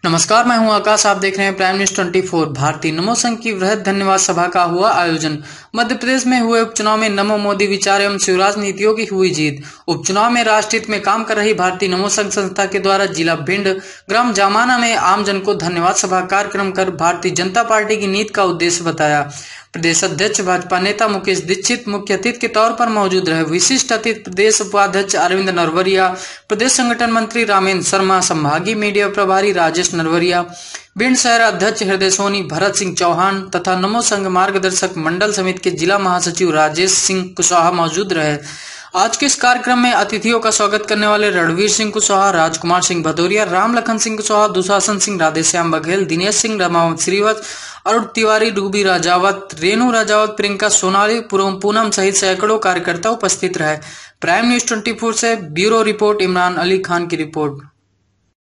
नमस्कार, मैं हूं आकाश। आप देख रहे हैं प्राइम न्यूज 24। भारतीय नमो संघ की वृहद धन्यवाद सभा का हुआ आयोजन। मध्य प्रदेश में हुए उपचुनाव में नमो मोदी विचार एवं शिवराज नीतियों की हुई जीत। उपचुनाव में राष्ट्र हित में काम कर रही भारतीय नमो संघ संस्था के द्वारा जिला भिंड ग्राम जामाना में आमजन को धन्यवाद सभा कार्यक्रम कर भारतीय जनता पार्टी की नीति का उद्देश्य बताया। प्रदेश अध्यक्ष भाजपा नेता मुकेश दीक्षित मुख्य अतिथि के तौर पर मौजूद रहे। विशिष्ट अतिथि प्रदेश उपाध्यक्ष अरविंद नरवरिया, प्रदेश संगठन मंत्री रामेंद्र शर्मा, संभागीय मीडिया प्रभारी राजेश नरवरिया, भिंड शहर अध्यक्ष हृदय सोनी, भरत सिंह चौहान तथा नमो संघ मार्गदर्शक मंडल समिति के जिला महासचिव राजेश सिंह कुशवाहा मौजूद रहे। आज के इस कार्यक्रम में अतिथियों का स्वागत करने वाले रणवीर सिंह कुशवाहा, राजकुमार सिंह भदौरिया, राम लखन सिंह कुशवाहा, दुशासन सिंह, राधेश्याम बघेल, दिनेश सिंह, रमावत श्रीवत्स, अरुण तिवारी, रूबी राजावत, रेणु राजावत, प्रियंका सोनाली, पूनम सहित सैकड़ों कार्यकर्ता उपस्थित रहे। प्राइम न्यूज 24 से ब्यूरो रिपोर्ट इमरान अली खान की रिपोर्ट।